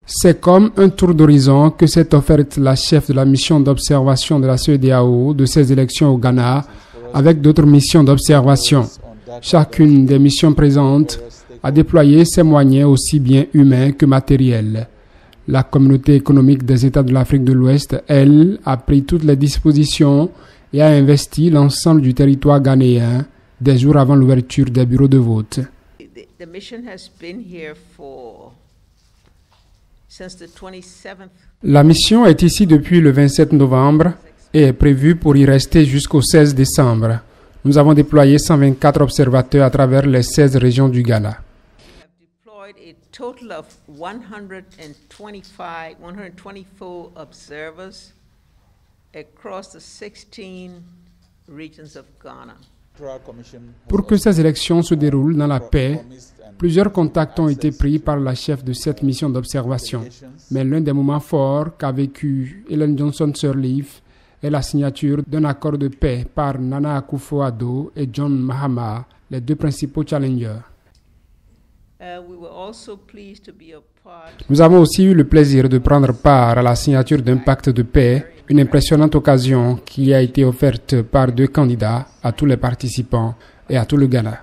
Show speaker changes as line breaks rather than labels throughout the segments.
C'est comme un tour d'horizon que s'est offerte la chef de la mission d'observation de la CEDEAO de ces élections au Ghana avec d'autres missions d'observation. Chacune des missions présentes a déployé ses moyens aussi bien humains que matériels. La communauté économique des États de l'Afrique de l'Ouest, elle, a pris toutes les dispositions et a investi l'ensemble du territoire ghanéen des jours avant l'ouverture des bureaux de vote. La mission est ici depuis le 27 novembre et est prévue pour y rester jusqu'au 16 décembre. Nous avons déployé 124 observateurs à travers les 16 régions du Ghana.
Total of 124 observers across the 16 regions of Ghana.
Pour que ces élections se déroulent dans la paix, plusieurs contacts ont été pris par la chef de cette mission d'observation. Mais l'un des moments forts qu'a vécu Ellen Johnson Sirleaf est la signature d'un accord de paix par Nana Akufo-Addo et John Mahama, les deux principaux challengers. Nous avons aussi eu le plaisir de prendre part à la signature d'un pacte de paix, une impressionnante occasion qui a été offerte par deux candidats à tous les participants et à tout le Ghana.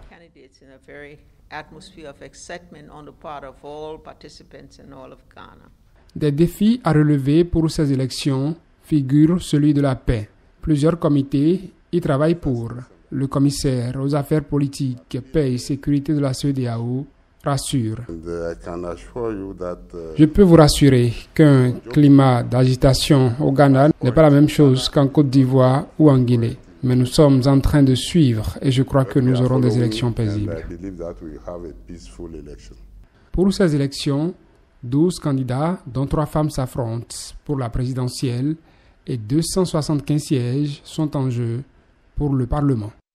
Des défis à relever pour ces élections figurent celui de la paix. Plusieurs comités y travaillent pour. Le commissaire aux affaires politiques, paix et sécurité de la CEDEAO rassure. Je peux vous rassurer qu'un climat d'agitation au Ghana n'est pas la même chose qu'en Côte d'Ivoire ou en Guinée. Mais nous sommes en train de suivre et je crois que nous aurons des élections paisibles. Pour ces élections, 12 candidats, dont 3 femmes, s'affrontent pour la présidentielle et 275 sièges sont en jeu pour le Parlement.